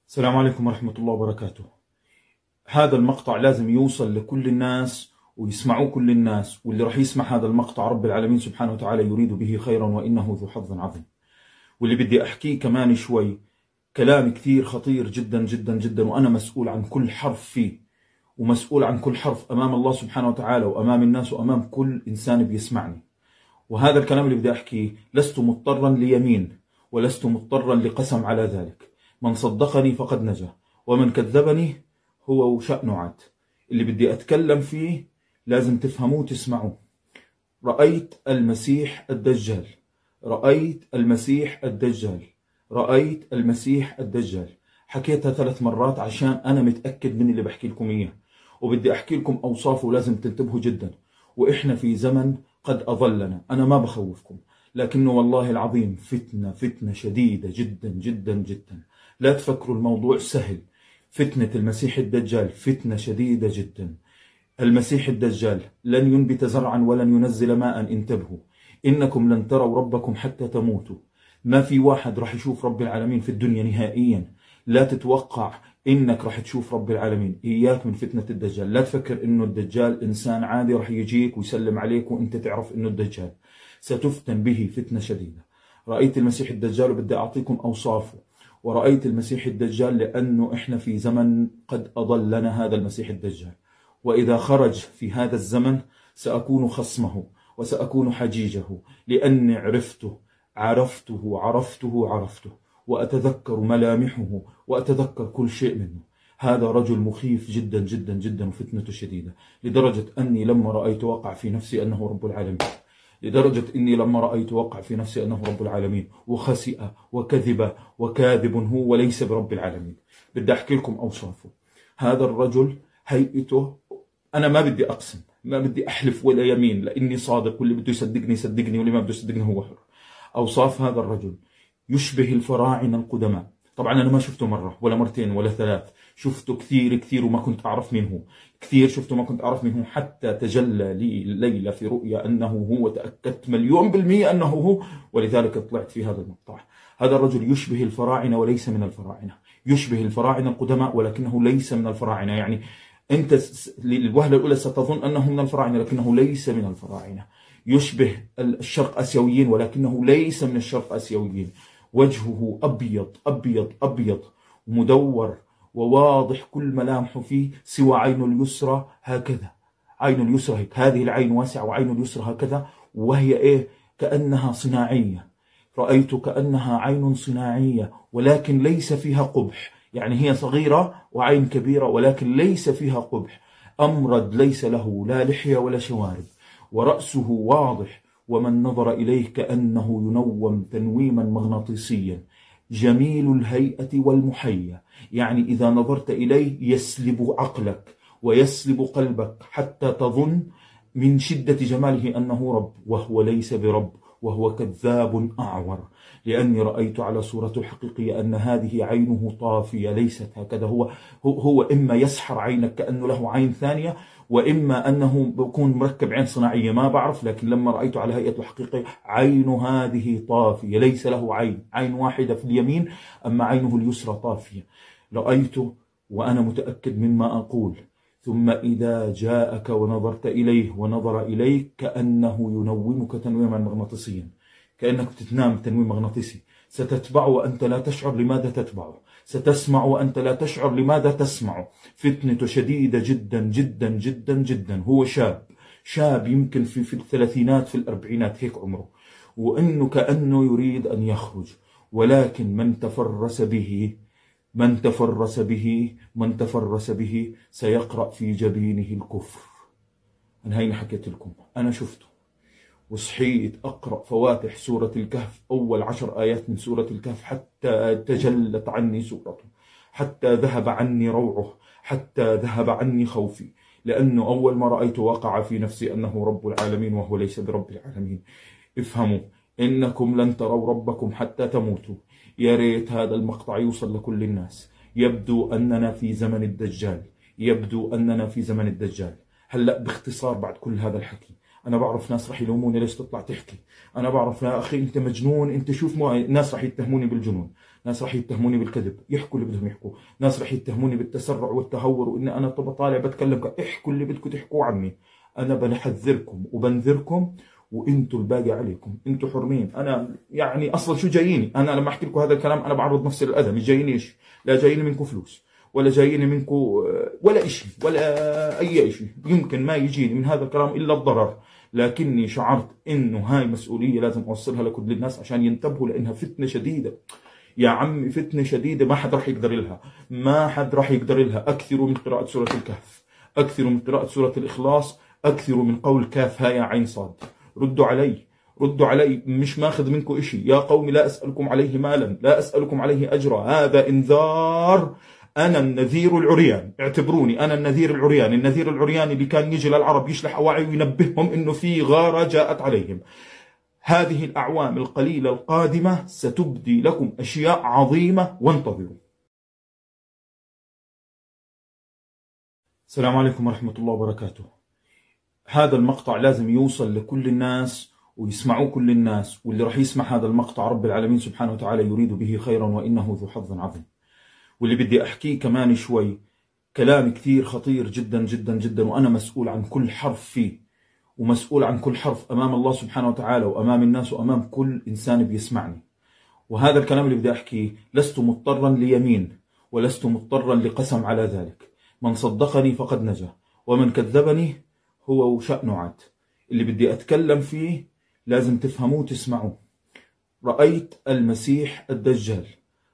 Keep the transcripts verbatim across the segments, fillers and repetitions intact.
السلام عليكم ورحمة الله وبركاته. هذا المقطع لازم يوصل لكل الناس ويسمعوه كل الناس، واللي راح يسمع هذا المقطع رب العالمين سبحانه وتعالى يريد به خيرا وإنه ذو حظ عظيم. واللي بدي أحكيه كمان شوي كلام كثير خطير جدا جدا جدا، وأنا مسؤول عن كل حرف فيه، ومسؤول عن كل حرف أمام الله سبحانه وتعالى وأمام الناس وأمام كل إنسان بيسمعني. وهذا الكلام اللي بدي أحكيه لست مضطرا ليمين ولست مضطرا لقسم على ذلك. من صدقني فقد نجا ومن كذبني هو وشأنه عاد. اللي بدي أتكلم فيه لازم تفهموه وتسمعوه. رأيت المسيح الدجال، رأيت المسيح الدجال، رأيت المسيح الدجال. حكيتها ثلاث مرات عشان أنا متأكد من اللي بحكي لكم إياه، وبدي أحكي لكم أوصافه ولازم تنتبهوا جدا. وإحنا في زمن قد أضلنا، أنا ما بخوفكم، لكنه والله العظيم فتنة فتنة شديدة جدا جدا جدا. لا تفكروا الموضوع سهل. فتنة المسيح الدجال فتنة شديدة جدا. المسيح الدجال لن ينبت زرعا ولن ينزل ماء، انتبهوا. إنكم لن تروا ربكم حتى تموتوا. ما في واحد راح يشوف رب العالمين في الدنيا نهائيا. لا تتوقع إنك راح تشوف رب العالمين. إياك من فتنة الدجال. لا تفكر إنه الدجال إنسان عادي راح يجيك ويسلم عليك وإنت تعرف إنه الدجال. ستفتن به فتنة شديدة. رأيت المسيح الدجال وبدي أعطيكم أوصافه. ورأيت المسيح الدجال لأنه إحنا في زمن قد أضلنا هذا المسيح الدجال، وإذا خرج في هذا الزمن سأكون خصمه وسأكون حجيجه، لأني عرفته عرفته عرفته عرفته وأتذكر ملامحه وأتذكر كل شيء منه. هذا رجل مخيف جدا جدا جدا وفتنته شديدة، لدرجة أني لما رأيت وقع في نفسي أنه رب العالمين. لدرجة إني لما رأيت وقع في نفسي أنه رب العالمين، وخسئ وكذب وكاذب هو وليس برب العالمين. بدي أحكي لكم أوصافه. هذا الرجل هيئته، أنا ما بدي أقسم، ما بدي أحلف ولا يمين، لأني صادق، واللي بده يصدقني يصدقني واللي ما بده يصدقني هو حر. أوصاف هذا الرجل: يشبه الفراعنة القدماء. طبعا أنا ما شفته مرة ولا مرتين ولا ثلاث، شفته كثير كثير وما كنت أعرف مين هو. كثير شفته ما كنت أعرف مين هو، حتى تجلى لي الليلة في رؤيا أنه هو، تأكدت مليون بالمية أنه هو، ولذلك طلعت في هذا المقطع. هذا الرجل يشبه الفراعنة وليس من الفراعنة. يشبه الفراعنة القدماء ولكنه ليس من الفراعنة. يعني أنت للوهلة الأولى ستظن أنه من الفراعنة لكنه ليس من الفراعنة. يشبه الشرق آسيويين ولكنه ليس من الشرق آسيويين. وجهه أبيض أبيض أبيض مدور وواضح، كل ملامحه فيه سوى عينه اليسرى هكذا. عينه اليسرى هيك، هذه العين واسعة وعينه اليسرى هكذا، وهي إيه؟ كأنها صناعية. رأيت كأنها عين صناعية ولكن ليس فيها قبح. يعني هي صغيرة وعين كبيرة ولكن ليس فيها قبح. أمرد ليس له لا لحية ولا شوارب، ورأسه واضح، ومن نظر إليه كأنه ينوم تنويما مغناطيسيا. جميل الهيئة والمحيا، يعني إذا نظرت إليه يسلب عقلك ويسلب قلبك حتى تظن من شدة جماله أنه رب، وهو ليس برب، وهو كذاب أعور. لأني رأيت على صورته الحقيقية أن هذه عينه طافية ليست هكذا. هو هو إما يسحر عينك كأنه له عين ثانية، وإما أنه بيكون مركب عين صناعية، ما بعرف. لكن لما رأيته على هيئته الحقيقية عين هذه طافية، ليس له عين، عين واحدة في اليمين، أما عينه اليسرى طافية. رأيته وأنا متأكد مما أقول. ثم إذا جاءك ونظرت إليه ونظر إليك كأنه ينومك تنويما مغناطيسيا، كأنك بتتنام تنويم مغناطيسي. ستتبعه وأنت لا تشعر لماذا تتبعه، ستسمع وأنت لا تشعر لماذا تسمعه. فتنته شديدة جدا جدا جدا جدا. هو شاب شاب يمكن في, في الثلاثينات في الأربعينات هيك عمره، وإنه كأنه يريد أن يخرج، ولكن من تفرس به من تفرس به من تفرس به سيقرأ في جبينه الكفر. أنا هيني حكيت لكم، أنا شفته وصحيت أقرأ فواتح سورة الكهف، أول عشر آيات من سورة الكهف، حتى تجلت عني سورته، حتى ذهب عني روعه، حتى ذهب عني خوفي. لأنه أول ما رأيت وقع في نفسي أنه رب العالمين وهو ليس برب العالمين. افهموا، إنكم لن تروا ربكم حتى تموتوا. يا ريت هذا المقطع يوصل لكل الناس. يبدو أننا في زمن الدجال، يبدو أننا في زمن الدجال. هلأ باختصار بعد كل هذا الحكي أنا بعرف ناس رح يلوموني ليش تطلع تحكي، أنا بعرف يا أخي أنت مجنون، أنت شوف مو... ناس رح يتهموني بالجنون، ناس رح يتهموني بالكذب، يحكوا اللي بدهم يحكوا، ناس رح يتهموني بالتسرع والتهور وإني أنا طب طالع بتكلم، احكوا اللي بدكم تحكوا عني، أنا بنحذركم وبنذركم وانتوا الباقي عليكم، انتوا حرمين. انا يعني اصلا شو جاييني؟ انا لما احكي لكم هذا الكلام انا بعرض نفسي للاذى، مش جاييني شيء، لا جاييني منكم فلوس ولا جاييني منكم ولا شيء ولا اي شيء، يمكن ما يجيني من هذا الكلام الا الضرر، لكني شعرت انه هاي مسؤوليه لازم اوصلها لكل الناس عشان ينتبهوا، لانها فتنه شديده يا عمي، فتنه شديده ما حد راح يقدر لها، ما حد راح يقدر لها. اكثروا من قراءه سوره الكهف، اكثروا من قراءه سوره الاخلاص، اكثروا من قول كاف ها يا عين صاد. ردوا علي، ردوا علي، مش ماخذ منكم إشي. يا قوم لا أسألكم عليه مالا، لا أسألكم عليه أجرا، هذا إنذار، أنا النذير العريان، اعتبروني أنا النذير العريان، النذير العريان اللي كان يجي للعرب يشلح أواعي وينبههم إنه في غارة جاءت عليهم. هذه الأعوام القليلة القادمة ستبدي لكم أشياء عظيمة، وانتظروا. السلام عليكم ورحمة الله وبركاته. هذا المقطع لازم يوصل لكل الناس ويسمعوه كل الناس، واللي راح يسمع هذا المقطع رب العالمين سبحانه وتعالى يريد به خيرا وإنه ذو حظ عظيم. واللي بدي أحكيه كمان شوي كلام كثير خطير جدا جدا جدا، وأنا مسؤول عن كل حرف فيه، ومسؤول عن كل حرف أمام الله سبحانه وتعالى وأمام الناس وأمام كل إنسان بيسمعني. وهذا الكلام اللي بدي أحكيه لست مضطرا ليمين ولست مضطرا لقسم على ذلك، من صدقني فقد نجا ومن كذبني هو وشأنه عاد. اللي بدي أتكلم فيه لازم تفهموه وتسمعوه. رأيت المسيح الدجال،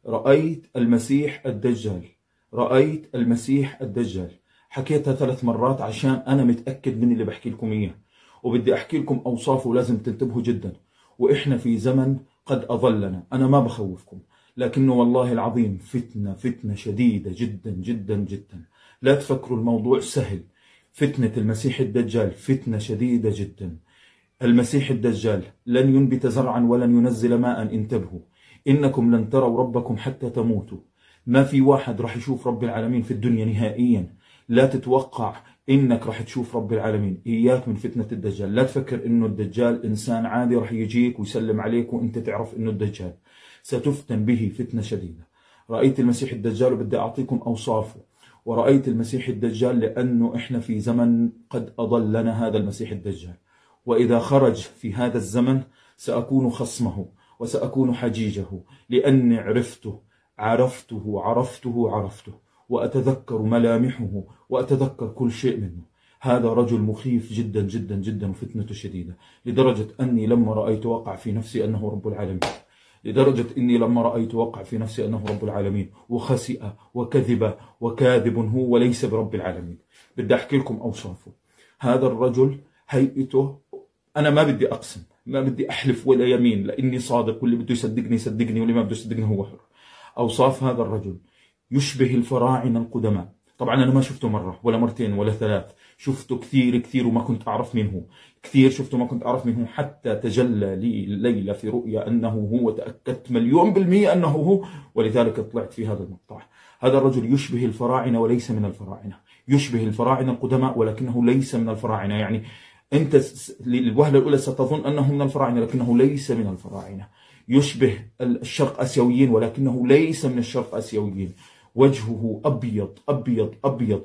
رأيت المسيح الدجال، رأيت المسيح الدجال. حكيتها ثلاث مرات عشان أنا متأكد من اللي بحكي لكم إياه، وبدي أحكي لكم أوصافه ولازم تنتبهوا جدا. وإحنا في زمن قد أضلنا، أنا ما بخوفكم، لكنه والله العظيم فتنة فتنة شديدة جدا جدا جدا. لا تفكروا الموضوع سهل. فتنة المسيح الدجال فتنة شديدة جدا. المسيح الدجال لن ينبت زرعا ولن ينزل ماء، انتبهوا، إنكم لن تروا ربكم حتى تموتوا. ما في واحد راح يشوف رب العالمين في الدنيا نهائيا. لا تتوقع إنك راح تشوف رب العالمين، إياك من فتنة الدجال. لا تفكر إنه الدجال إنسان عادي راح يجيك ويسلم عليك وإنت تعرف إنه الدجال. ستفتن به فتنة شديدة. رأيت المسيح الدجال وبدي أعطيكم أوصافه. ورأيت المسيح الدجال لأنه إحنا في زمن قد أضلنا هذا المسيح الدجال، وإذا خرج في هذا الزمن سأكون خصمه وسأكون حجيجه، لأني عرفته عرفته عرفته عرفته وأتذكر ملامحه وأتذكر كل شيء منه. هذا رجل مخيف جدا جدا جدا وفتنته شديدة، لدرجة أني لما رأيت وقع في نفسي أنه رب العالمين، لدرجة إني لما رأيت وقع في نفسي أنه رب العالمين، وخسئ وكذب وكاذب هو وليس برب العالمين. بدي أحكي لكم أوصافه. هذا الرجل هيئته، أنا ما بدي أقسم، ما بدي أحلف ولا يمين، لأني صادق، واللي بده يصدقني يصدقني واللي ما بده يصدقني هو حر. أوصاف هذا الرجل: يشبه الفراعنة القدماء. طبعا أنا ما شفته مرة ولا مرتين ولا ثلاث، شفته كثير كثير وما كنت أعرف من هو، كثير شفته ما كنت أعرف منه، حتى تجلى لي الليلة في رؤيا أنه هو، تأكدت مليون بالمية أنه هو، ولذلك طلعت في هذا المقطع. هذا الرجل يشبه الفراعنة وليس من الفراعنة، يشبه الفراعنة القدماء ولكنه ليس من الفراعنة. يعني أنت للوهلة الأولى ستظن أنه من الفراعنة لكنه ليس من الفراعنة. يشبه الشرق آسيويين ولكنه ليس من الشرق آسيويين. وجهه أبيض أبيض أبيض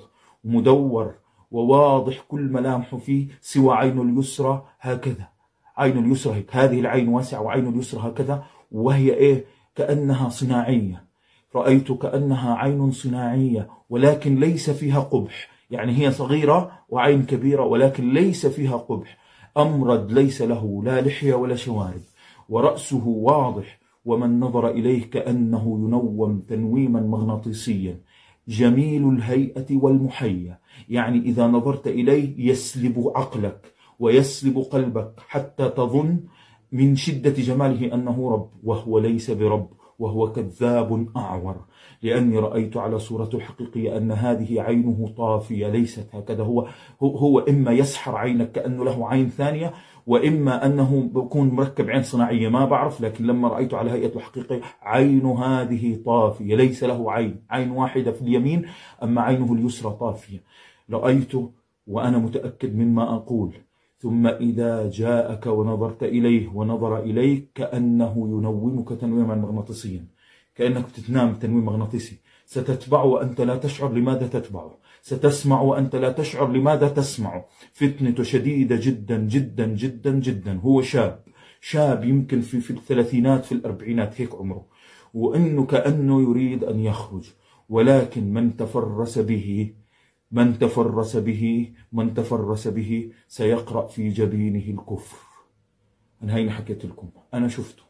مدور وواضح، كل ملامحه فيه سوى عينه اليسرى هكذا، عينه اليسرى هيك، هذه العين واسعة وعينه اليسرى هكذا، وهي إيه؟ كأنها صناعية. رأيت كأنها عين صناعية ولكن ليس فيها قبح، يعني هي صغيرة وعين كبيرة ولكن ليس فيها قبح. أمرد ليس له لا لحية ولا شوارب، ورأسه واضح، ومن نظر إليه كأنه ينوم تنويما مغناطيسيا. جميل الهيئة والمحيا، يعني إذا نظرت إليه يسلب عقلك ويسلب قلبك حتى تظن من شدة جماله أنه رب، وهو ليس برب، وهو كذاب أعور. لأني رأيت على صورته الحقيقية أن هذه عينه طافية ليست هكذا. هو هو إما يسحر عينك كأنه له عين ثانية، وإما أنه بيكون مركب عين صناعية، ما بعرف. لكن لما رأيته على هيئته الحقيقية عين هذه طافية، ليس له عين، عين واحدة في اليمين، أما عينه اليسرى طافية. رأيته وأنا متأكد مما أقول ثم إذا جاءك ونظرت إليه ونظر إليك كأنه ينومك تنويما مغناطيسيا، كأنك بتتنام تنويم مغناطيسي. ستتبع وأنت لا تشعر لماذا تتبعه، ستسمع وأنت لا تشعر لماذا تسمعه. فتنته شديدة جدا جدا جدا جدا. هو شاب شاب يمكن في, في الثلاثينات في الأربعينات هيك عمره، وإنه كأنه يريد أن يخرج، ولكن من تفرس به من تفرس به من تفرس به سيقرأ في جبينه الكفر. أنا هيني حكيت لكم، أنا شفته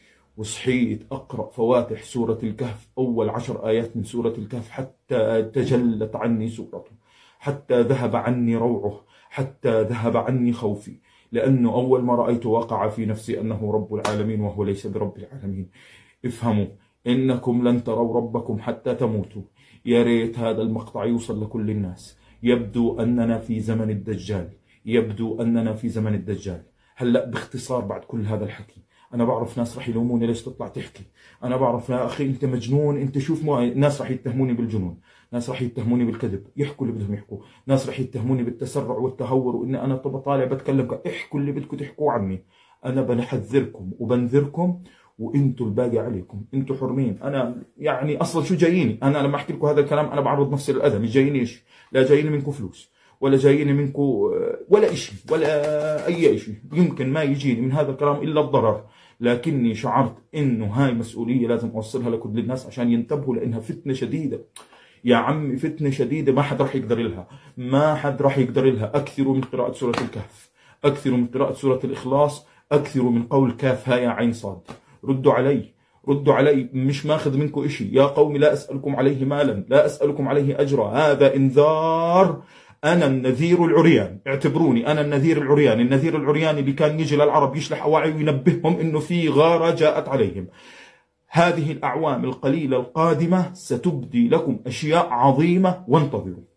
وصحيت أقرأ فواتح سورة الكهف، أول عشر آيات من سورة الكهف، حتى تجلت عني سورته، حتى ذهب عني روعه، حتى ذهب عني خوفي، لأنه أول ما رأيت وقع في نفسي أنه رب العالمين وهو ليس برب العالمين. افهموا إنكم لن تروا ربكم حتى تموتوا. يا ريت هذا المقطع يوصل لكل الناس. يبدو أننا في زمن الدجال، يبدو أننا في زمن الدجال. هلأ باختصار بعد كل هذا الحكي، أنا بعرف ناس رح يلوموني ليش تطلع تحكي، أنا بعرف يا أخي أنت مجنون، أنت شوف مو... ناس رح يتهموني بالجنون، ناس رح يتهموني بالكذب، يحكوا اللي بدهم يحكوا، ناس رح يتهموني بالتسرع والتهور وإني أنا طب طالع بتكلم، احكوا اللي بدكم تحكوا عني. أنا بنحذركم وبنذركم، وانتوا الباقي عليكم، انتوا حرمين. انا يعني اصلا شو جاييني انا لما احكي لكم هذا الكلام؟ انا بعرض نفسي للاذى، مش جاييني شيء، لا جاييني منكم فلوس ولا جاييني منكم ولا شيء ولا اي شيء، يمكن ما يجيني من هذا الكلام الا الضرر، لكني شعرت انه هاي مسؤوليه لازم اوصلها لكل الناس عشان ينتبهوا، لانها فتنه شديده يا عمي، فتنه شديده ما حد راح يقدر لها، ما حد راح يقدر لها. اكثروا من قراءه سوره الكهف، اكثروا من قراءه سوره الاخلاص، اكثروا من قول كاف ها يا عين صاد. ردوا علي، ردوا علي، مش ماخذ منكم إشي. يا قوم لا أسألكم عليه مالا، لا أسألكم عليه أجرا، هذا إنذار. أنا النذير العريان، اعتبروني أنا النذير العريان، النذير العريان اللي كان يجي للعرب يشلح أواعي وينبههم إنه في غارة جاءت عليهم. هذه الأعوام القليلة القادمة ستبدي لكم أشياء عظيمة، وانتظروا.